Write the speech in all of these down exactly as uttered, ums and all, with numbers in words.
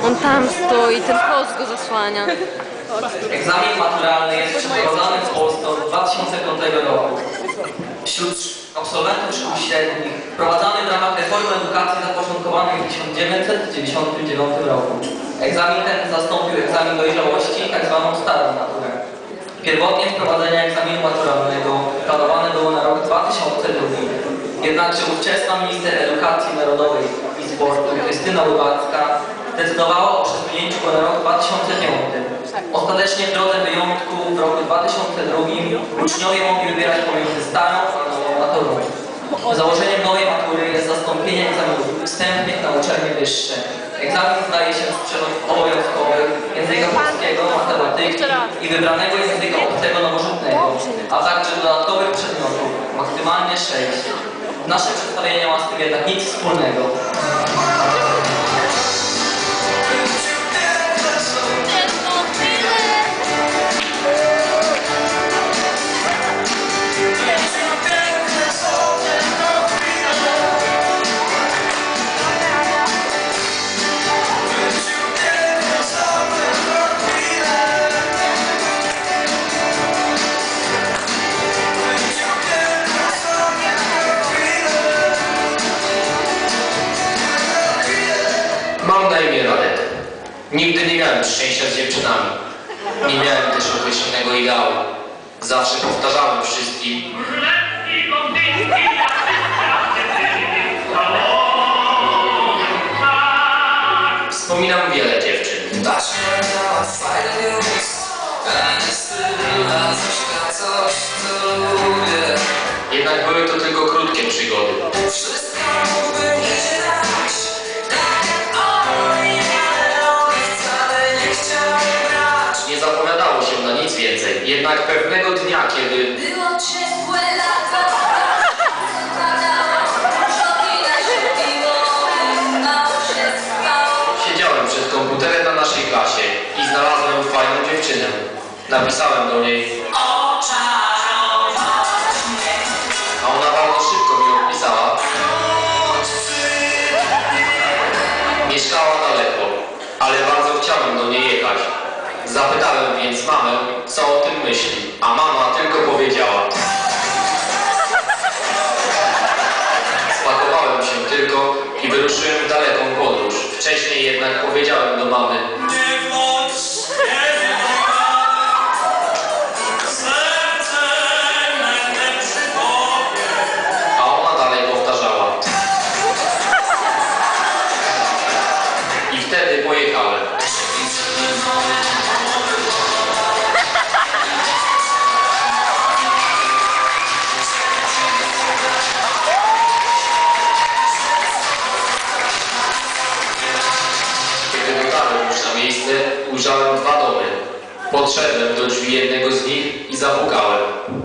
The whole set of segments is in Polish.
On tam stoi, ten post go zasłania. Egzamin maturalny jest przeprowadzany w Polsce od dwa tysiące piątego roku. Wśród absolwentów szkół średnich wprowadzany w ramach reformy edukacji zapoczątkowanej w tysiąc dziewięćset dziewięćdziesiątym dziewiątym roku. Egzamin ten zastąpił egzamin dojrzałości, tak zwaną starą maturę. Pierwotnie wprowadzenie egzaminu maturalnego planowane było na rok dwa tysiące drugi. Jednakże ówczesna minister edukacji narodowej i sportu Krystyna Łybacka zdecydowała o przesunięciu go na rok dwa tysiące piąty. Ostatecznie w drodze wyjątku w roku dwa tysiące drugim uczniowie mogli wybierać pomiędzy starą a nową maturą. Założeniem nowej matury jest zastąpienie egzaminów wstępnych na uczelnie wyższe. Egzamin zdaje się z przedmiotów obowiązkowych języka polskiego, matematyki i wybranego języka obcego nowożytnego, a także dodatkowych przedmiotów, maksymalnie sześć. Nasze przedstawienie nie ma z tym jednak nic wspólnego. Mam na imię Radek. Nigdy nie miałem szczęścia z dziewczynami. Nie miałem też określonego ideału. Zawsze powtarzałem wszystkim. Wspominam wiele dziewczyn. Jednak były to tylko krótkie przygody. Nie zapowiadało się na nic więcej. Jednak pewnego dnia, kiedy było ciepłe lato, siedziałem przed komputerem na naszej klasie i znalazłem fajną dziewczynę. Napisałem do niej, a ona bardzo szybko mi odpisała. Mieszkała daleko, ale bardzo chciałem do niej jechać. Zapytałem więc mamę, co o tym myśli, a mama tylko powiedziała. Spakowałem się tylko i wyruszyłem w daleką podróż. Wcześniej jednak powiedziałem do mamy. A ona dalej powtarzała. I wtedy pojechałem. Miejsce ujrzałem dwa domy. Podszedłem do drzwi jednego z nich i zapukałem.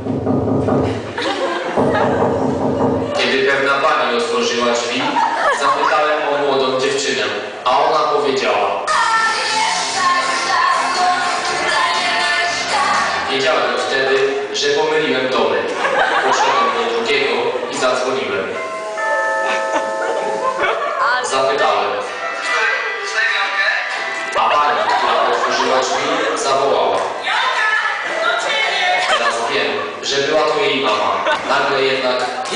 Kiedy pewna pani otworzyła drzwi, zapytałem o młodą dziewczynę, a ona powiedziała. Wiedziałem wtedy, że pomyliłem domy. Poszedłem do drugiego i zadzwoniłem. Zapytałem. A pani, która otworzyła drzwi, zawołała. Teraz wiem, że była to jej mama. Nagle jednak...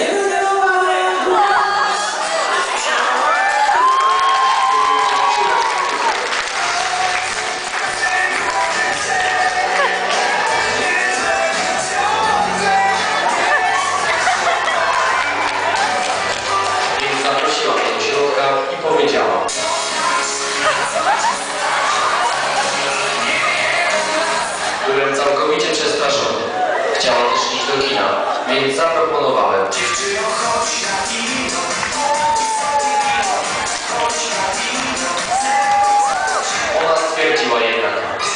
Więc zaprosiła mnie do środka i powiedziała. Byłem całkowicie przestraszony. Chciała też iść do kina, więc zaproponowałem. Ona stwierdziła jednak.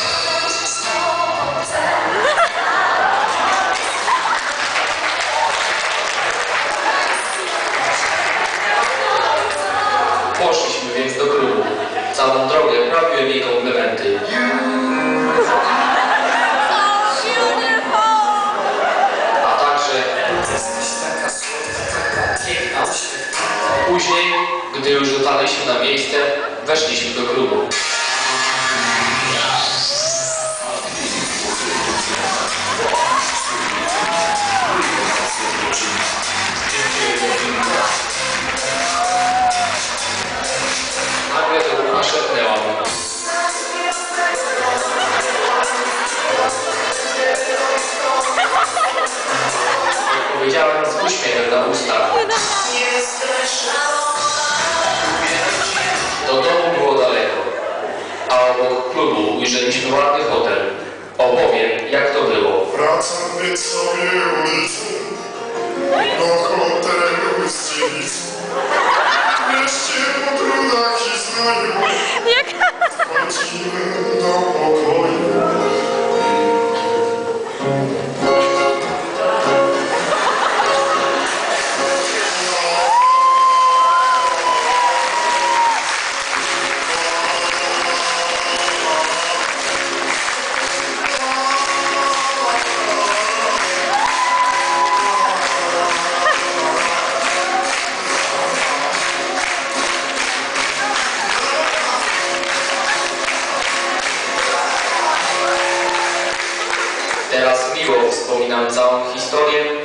Poszliśmy więc do klubu. Całą drogę prawiłem jej komplementy. Później, gdy już dotarliśmy na miejsce, weszliśmy do klubu. Nagle do ucha szepnęła mu. Jak powiedziałem z uśmiechem na ustach. Do domu było daleko, a obok klubu ujrzeliśmy ładny hotel. Opowiem, jak to było. Wracam więc sobie ulicą do hotelu z dziewicą. W mieście po trudach i znajomych wchodzimy do pokoju. Teraz miło wspominam całą historię,